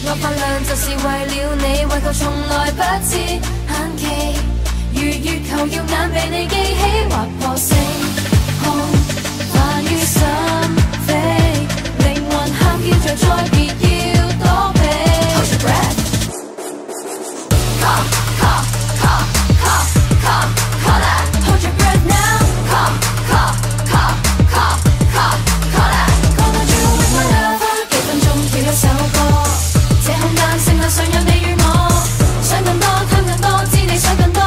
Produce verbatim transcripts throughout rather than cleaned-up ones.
我份量就是為了你，為求從來不設限期。如月球耀眼被你記起，劃破星空，泛於心扉，靈魂喊叫着再別要躲避。Hold your breath， call call call call call call that。Hold your breath now， call call call call call call that。Call that you with my love， 幾分鐘跳一首歌，這空間剩下尚有你與我，想更多貪更多，知你想更多。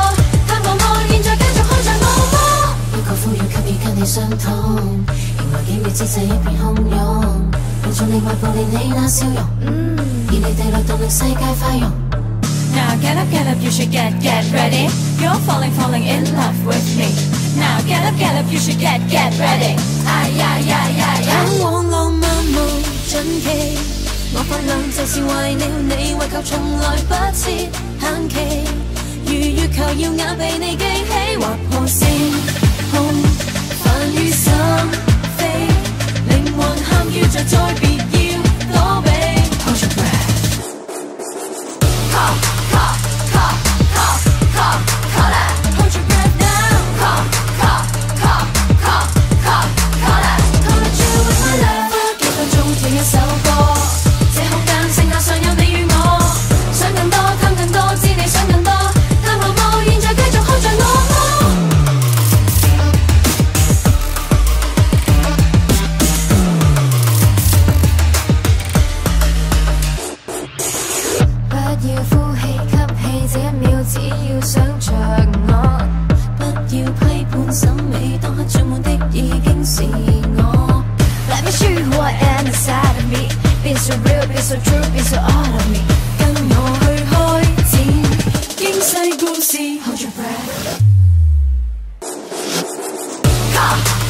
相同，原來幾秒之際一片洶湧，用盡力愛抱你你那笑容，嗯，而你地來動力世界快融。Now get up, get up, you should get, get ready. You're falling, falling in love with me. Now get up, get up, you should get, get ready. 哎呀呀呀呀！向往浪漫無盡期，我份量就是為了你，為求從來不設限期。如月球耀眼被你記起，劃破星空。於心扉，靈魂喊叫着再別要躲避。Hold your breath， call call call call call call that。Hold your breath now， call call call call call call that。Call that you with my love， 幾分鐘跳一首歌，這空間剩下尚有你與我，想更多貪更多，知你想更多，貪我麼？現在繼續看着我。只要想着我，不要批判審美，當刻注滿的已經是我。Let me show you who I am inside of me， Be so real, be so true, be so all of me。跟我去開展驚世故事。Hold your breath。